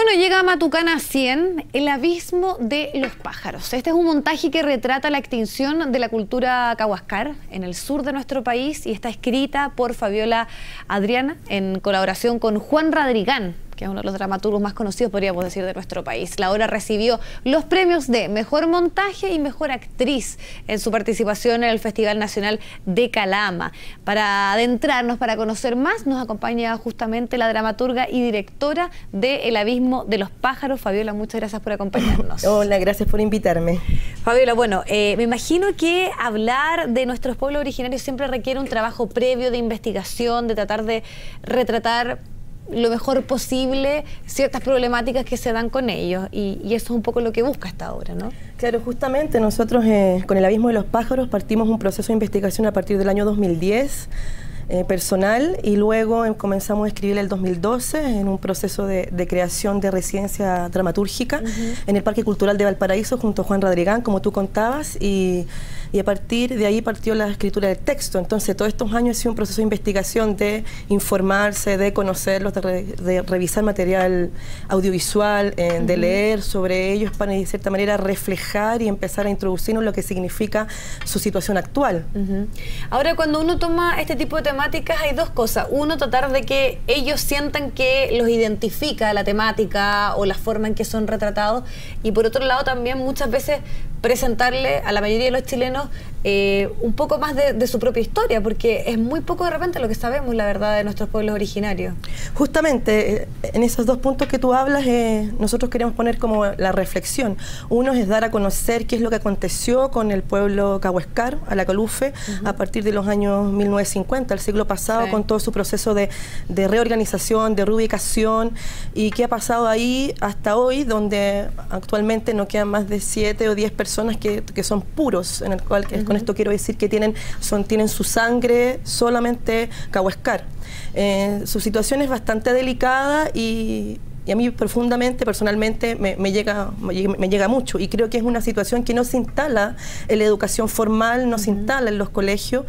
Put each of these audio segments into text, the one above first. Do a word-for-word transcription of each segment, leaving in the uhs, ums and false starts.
Bueno, llega a Matucana cien, El abismo de los pájaros. Este es un montaje que retrata la extinción de la cultura cahuascar en el sur de nuestro país y está escrita por Fabiola Adriana en colaboración con Juan Radrigán, que es uno de los dramaturgos más conocidos, podríamos decir, de nuestro país. La obra recibió los premios de Mejor Montaje y Mejor Actriz en su participación en el Festival Nacional de Calama. Para adentrarnos, para conocer más, nos acompaña justamente la dramaturga y directora de El abismo de los pájaros. Fabiola, muchas gracias por acompañarnos. Hola, gracias por invitarme. Fabiola, bueno, eh, me imagino que hablar de nuestros pueblos originarios siempre requiere un trabajo previo de investigación, de tratar de retratar lo mejor posible ciertas problemáticas que se dan con ellos, y, y eso es un poco lo que busca esta obra, ¿no? Claro, justamente nosotros eh, con El abismo de los pájaros partimos un proceso de investigación a partir del año dos mil diez, eh, personal, y luego eh, comenzamos a escribir el dos mil doce en un proceso de, de creación de residencia dramatúrgica uh-huh. en el Parque Cultural de Valparaíso junto a Juan Radrigán, como tú contabas, y, y a partir de ahí partió la escritura del texto. Entonces todos estos años ha sido un proceso de investigación, de informarse, de conocerlos, de, re, de revisar material audiovisual, eh, uh-huh. de leer sobre ellos para de cierta manera reflejar y empezar a introducirnos lo que significa su situación actual. Uh-huh. Ahora, cuando uno toma este tipo de temáticas hay dos cosas. Uno, tratar de que ellos sientan que los identifica la temática o la forma en que son retratados, y por otro lado también muchas veces presentarle a la mayoría de los chilenos eh, un poco más de, de su propia historia, porque es muy poco de repente lo que sabemos, la verdad, de nuestros pueblos originarios. Justamente, en esos dos puntos que tú hablas, eh, nosotros queremos poner como la reflexión. Uno es dar a conocer qué es lo que aconteció con el pueblo cahuascar, Alacalufe, uh-huh. a partir de los años mil novecientos cincuenta, el siglo pasado, sí. con todo su proceso de, de reorganización, de reubicación, y qué ha pasado ahí hasta hoy, donde actualmente no quedan más de siete o diez personas que, que son puros, en el cual uh-huh. con esto quiero decir que tienen, son, tienen su sangre solamente cahuascar. Eh, su situación es bastante delicada y Y a mí profundamente, personalmente, me, me, llega, me llega mucho. Y creo que es una situación que no se instala en la educación formal, no uh-huh. se instala en los colegios.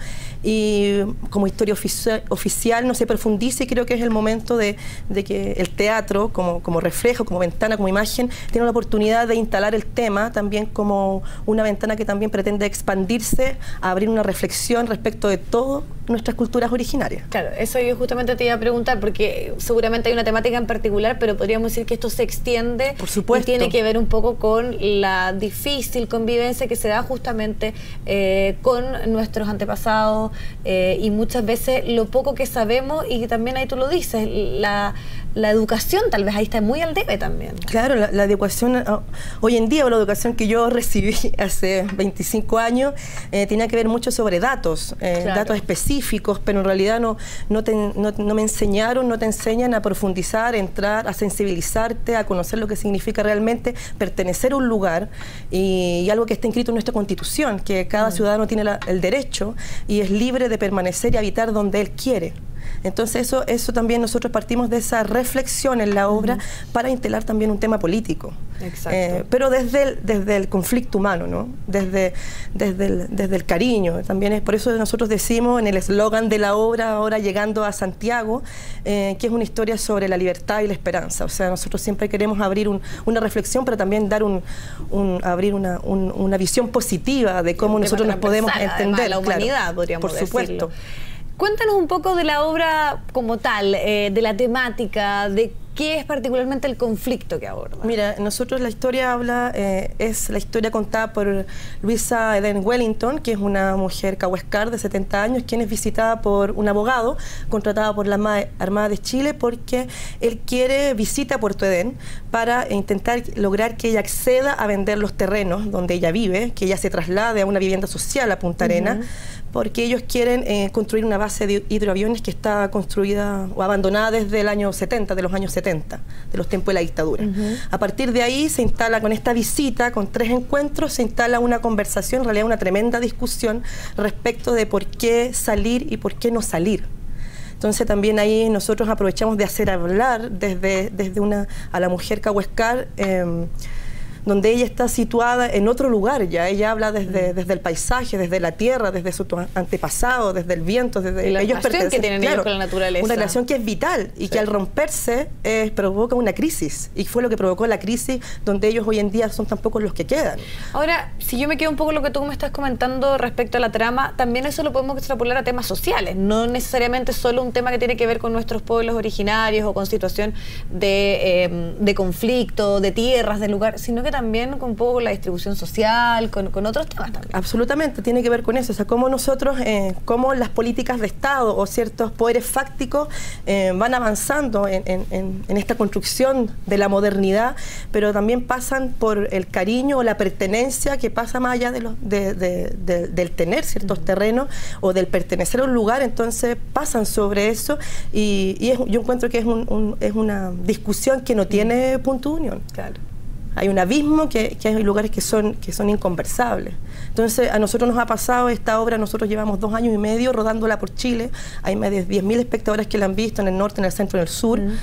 Y como historia ofici oficial no se profundiza, y creo que es el momento de, de que el teatro, como, como reflejo, como ventana, como imagen, tiene la oportunidad de instalar el tema también como una ventana que también pretende expandirse, a abrir una reflexión respecto de todas nuestras culturas originarias. Claro, eso yo justamente te iba a preguntar, porque seguramente hay una temática en particular, pero podríamos decir que esto se extiende. Por supuesto. Y tiene que ver un poco con la difícil convivencia que se da justamente eh, con nuestros antepasados, eh, y muchas veces lo poco que sabemos, y también ahí tú lo dices, la, la educación tal vez ahí está muy al debe también. Claro, la, la educación, oh, hoy en día, o la educación que yo recibí hace veinticinco años, eh, tenía que ver mucho sobre datos, eh, claro. datos específicos, pero en realidad no, no, te, no, no me enseñaron, no te enseñan a profundizar, entrar, a sensibilizarte, a conocer lo que significa realmente pertenecer a un lugar, y, y algo que está inscrito en nuestra Constitución, que cada mm. ciudadano tiene la, el derecho y es libre de permanecer y habitar donde él quiere. Entonces eso, eso también nosotros partimos de esa reflexión en la obra uh-huh. para instalar también un tema político. Exacto. Eh, pero desde el, desde el conflicto humano, ¿no? Desde, desde, el, desde el cariño. También es por eso que nosotros decimos en el eslogan de la obra, ahora llegando a Santiago, eh, que es una historia sobre la libertad y la esperanza. O sea, nosotros siempre queremos abrir un, una reflexión, pero también dar un, un abrir una, un, una visión positiva de cómo nosotros nos podemos entender. La humanidad, claro, podríamos por decirlo. Supuesto. Cuéntanos un poco de la obra como tal, eh, de la temática, de qué es particularmente el conflicto que aborda. Mira, nosotros la historia habla, eh, es la historia contada por Luisa Eden Wellington, que es una mujer cahuascar de setenta años, quien es visitada por un abogado contratado por la Armada de Chile, porque él quiere visita a Puerto Edén para intentar lograr que ella acceda a vender los terrenos donde ella vive, que ella se traslade a una vivienda social a Punta Arenas, uh-huh. porque ellos quieren eh, construir una base de hidroaviones que está construida o abandonada desde el año setenta, de los años setenta, de los tiempos de la dictadura. Uh-huh. A partir de ahí se instala, con esta visita, con tres encuentros, se instala una conversación, en realidad una tremenda discusión respecto de por qué salir y por qué no salir. Entonces también ahí nosotros aprovechamos de hacer hablar desde, desde una, a la mujer cahuascar, eh, donde ella está situada en otro lugar ya. Ella habla desde, mm. desde el paisaje, desde la tierra, desde su antepasado, desde el viento, desde y la ellos relación que tienen claro, ellos con la naturaleza. Una relación que es vital y sí. que al romperse eh, provoca una crisis. Y fue lo que provocó la crisis donde ellos hoy en día son tan pocos los que quedan. Ahora, si yo me quedo un poco lo que tú me estás comentando respecto a la trama, también eso lo podemos extrapolar a temas sociales, no necesariamente solo un tema que tiene que ver con nuestros pueblos originarios o con situación de, eh, de conflicto, de tierras, de lugar, sino que también con un poco con la distribución social, con, con otros temas también. Absolutamente, tiene que ver con eso, o sea, cómo nosotros, eh, cómo las políticas de Estado o ciertos poderes fácticos eh, van avanzando en, en, en esta construcción de la modernidad, pero también pasan por el cariño o la pertenencia que pasa más allá de los, de, de, de, del tener ciertos uh-huh. terrenos o del pertenecer a un lugar, entonces pasan sobre eso y, y es, yo encuentro que es, un, un, es una discusión que no tiene punto de unión. Claro. Hay un abismo que, que hay lugares que son, que son inconversables. Entonces, a nosotros nos ha pasado esta obra, nosotros llevamos dos años y medio rodándola por Chile, hay más de diez mil espectadores que la han visto en el norte, en el centro, en el sur, mm.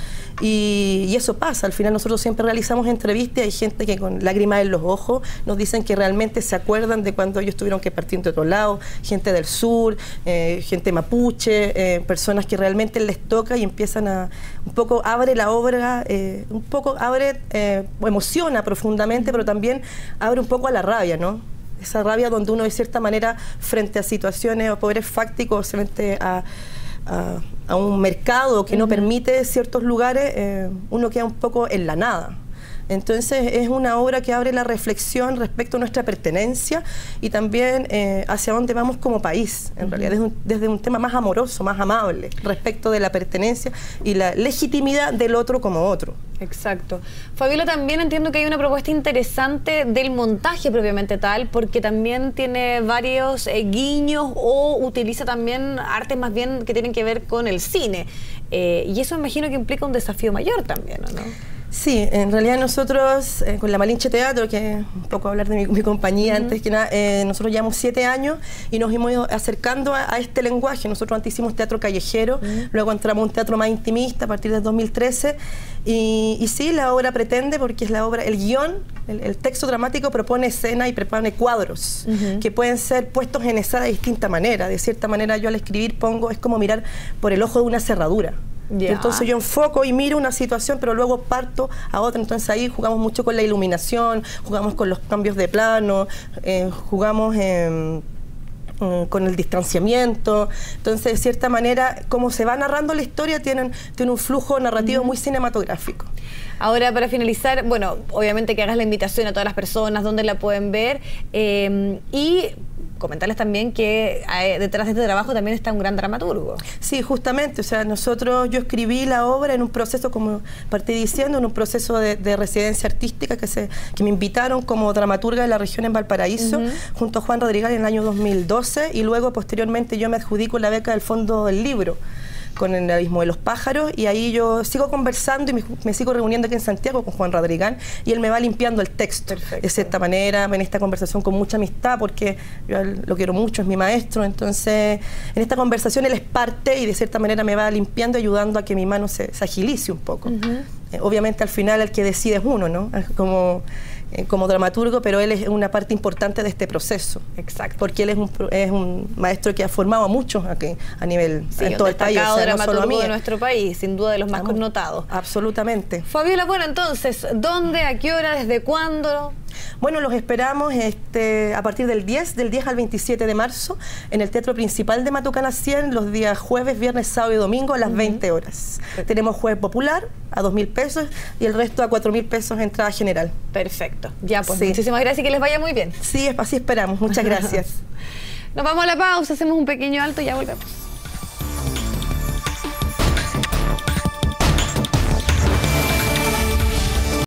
y, y eso pasa. Al final nosotros siempre realizamos entrevistas y hay gente que con lágrimas en los ojos nos dicen que realmente se acuerdan de cuando ellos tuvieron que partir de otro lado, gente del sur, eh, gente mapuche, eh, personas que realmente les toca y empiezan a, un poco abre la obra, eh, un poco abre, eh, emociona profundamente, pero también abre un poco a la rabia, ¿no? Esa rabia donde uno de cierta manera frente a situaciones o poderes fácticos, frente a, a, a un mercado que uh-huh. no permite ciertos lugares, eh, uno queda un poco en la nada. Entonces es una obra que abre la reflexión respecto a nuestra pertenencia y también eh, hacia dónde vamos como país, en uh-huh. realidad desde un, desde un tema más amoroso, más amable, respecto de la pertenencia y la legitimidad del otro como otro. Exacto. Fabiola, también entiendo que hay una propuesta interesante del montaje propiamente tal, porque también tiene varios eh, guiños o utiliza también artes más bien que tienen que ver con el cine. Eh, y eso me imagino que implica un desafío mayor también, ¿o no? Sí, en realidad nosotros, eh, con la Malinche Teatro, que es un poco hablar de mi, mi compañía, uh-huh. antes que nada, eh, nosotros llevamos siete años y nos hemos ido acercando a, a este lenguaje. Nosotros antes hicimos teatro callejero, uh-huh. luego entramos a un teatro más intimista a partir del dos mil trece y, y sí, la obra pretende, porque es la obra, el guión, el, el texto dramático propone escenas y propone cuadros uh-huh. que pueden ser puestos en escena de distinta manera. De cierta manera yo al escribir pongo, es como mirar por el ojo de una cerradura. Yeah. Entonces yo enfoco y miro una situación, pero luego parto a otra. Entonces ahí jugamos mucho con la iluminación, jugamos con los cambios de plano, eh, jugamos eh, eh, con el distanciamiento. Entonces, de cierta manera, como se va narrando la historia, tienen, tiene un flujo narrativo mm. muy cinematográfico. Ahora, para finalizar, bueno, obviamente que hagas la invitación a todas las personas, donde la pueden ver, eh, y comentarles también que eh, detrás de este trabajo también está un gran dramaturgo. Sí, justamente, o sea, nosotros, yo escribí la obra en un proceso, como partí diciendo, en un proceso de, de residencia artística que, se, que me invitaron como dramaturga de la región en Valparaíso, uh-huh. junto a Juan Rodríguez en el año dos mil doce, y luego posteriormente yo me adjudico la beca del Fondo del Libro con el Abismo de los Pájaros, y ahí yo sigo conversando y me, me sigo reuniendo aquí en Santiago con Juan Rodríguez, y él me va limpiando el texto. Perfecto. De cierta manera, en esta conversación con mucha amistad, porque yo lo quiero mucho, es mi maestro, entonces en esta conversación él es parte y de cierta manera me va limpiando, ayudando a que mi mano se, se agilice un poco. Uh-huh. eh, obviamente al final el que decide es uno, ¿no? Como... como dramaturgo, pero él es una parte importante de este proceso. Exacto. Porque él es un, es un maestro que ha formado a muchos aquí, a nivel, sí, en todo el país. O sea, dramaturgo no solo a mí. De nuestro país, sin duda de los más Estamos, connotados. Absolutamente. Fabiola, bueno, entonces, ¿dónde, a qué hora, desde cuándo? Bueno, los esperamos este, a partir del diez, del diez al veintisiete de marzo, en el Teatro Principal de Matucana cien, los días jueves, viernes, sábado y domingo a las uh-huh. veinte horas. Perfecto. Tenemos jueves popular a dos mil pesos y el resto a cuatro mil pesos entrada general. Perfecto. Ya, pues sí. muchísimas gracias y que les vaya muy bien. Sí, así esperamos. Muchas gracias. Nos vamos a la pausa, hacemos un pequeño alto y ya volvemos.